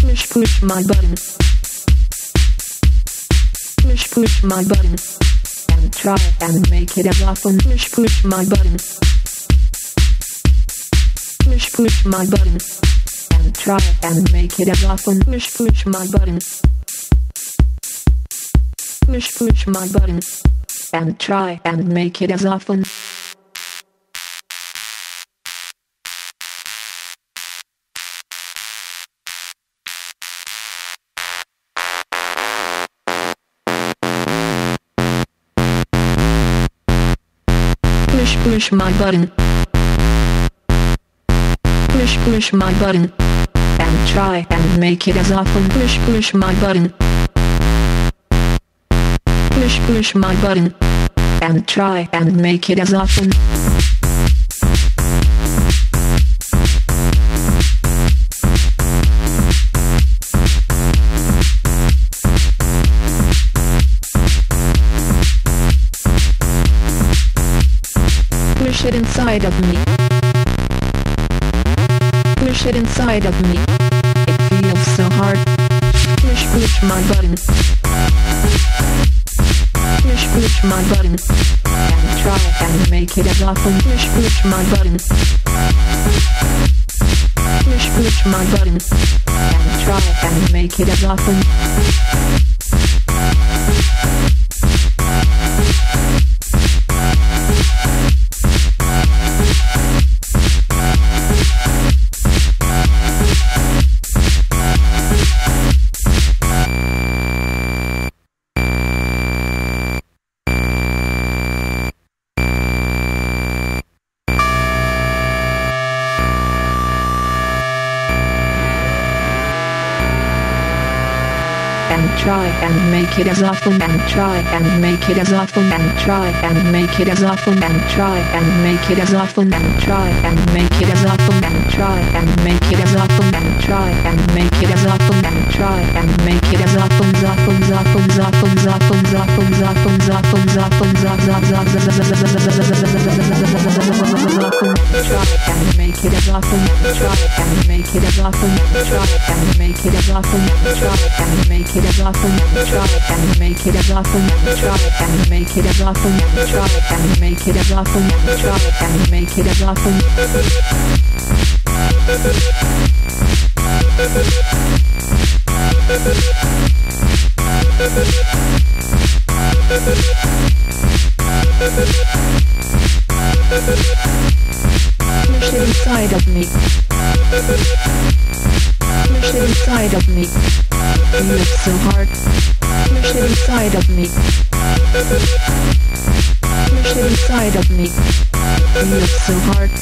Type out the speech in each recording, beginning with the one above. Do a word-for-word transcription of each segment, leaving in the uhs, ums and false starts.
Push, push my button. Push, push my button. And try and make it as often. Push, push my button. Push, push my button. And try and make it as often. Push, push my button. Push, push my button. And try and make it as often. Push, push my button. Push, push my button. And try and make it as often. Push, push my button. Push, push my button. And try and make it as often. Push it inside of me. Push it inside of me. It feels so hard. Push, push my button. Push, push my button. And try and make it as often. Push, push my button. Push, push my button. And try and make it as often. Try and make it as often and try and make it as often and try and make it as often and try and make it as often and try and make it as often and try and make it as often and try and make it as often and try and make it as often often often often often often often often often try and make it as often try and make it as often try and make it as often try and make it as often try and make it as often try and make it as often try and make it as often try and make it as often push it inside of me. Push it inside of me. Feels so hard. Push it inside of me. Push it inside of me. Feels so hard.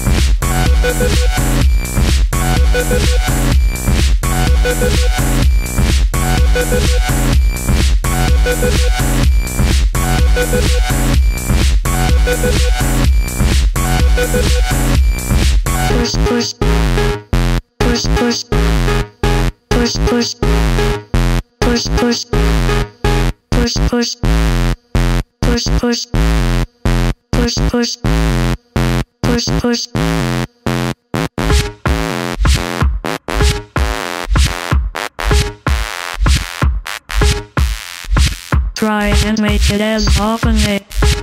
Push, push. Push, push. Push, push. Push, push. Push, push. Push, push. Push, push. Push, push. Try and make it as often as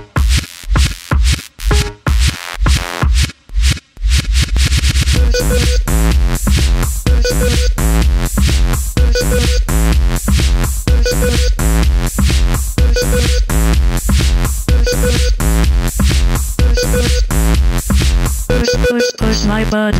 push my button.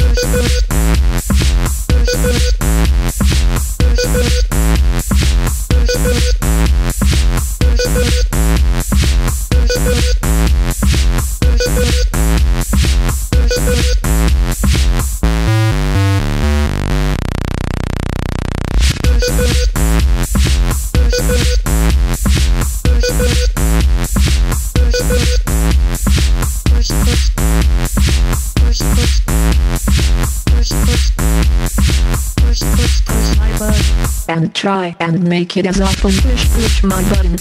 And try and make it as often. Push, push my button.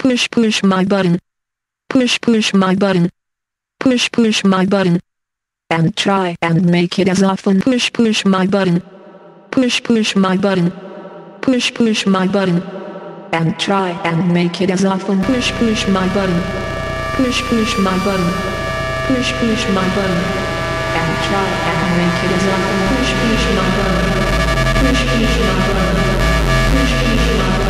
push push my button, push push my button, push push my button, and try and make it as often. Push push my button, push push my button, push push my button, and try and make it as often. Push push my button, push push my button, push push my button, and try and make it as often. Push push my button, push push my button, push push my button.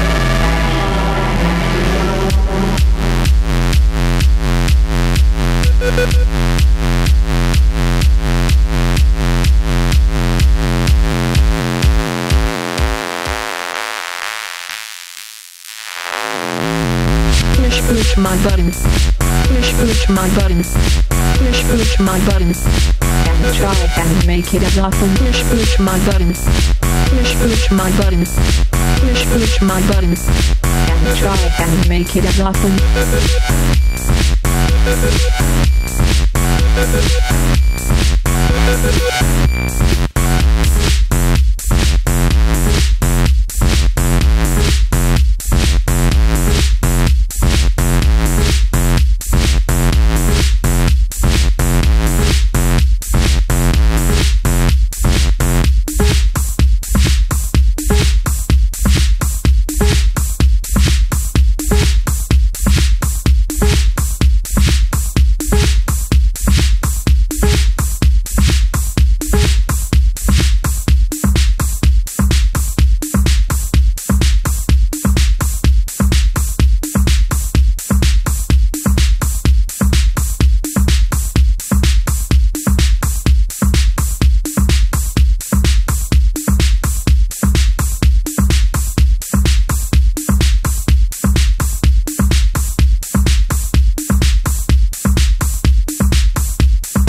Push push my button, push push my button, push push my button, and try and make it as often. Push push my button, push push my button, push push my button, and try and make it as often.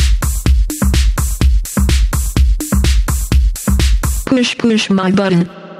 Push push my button.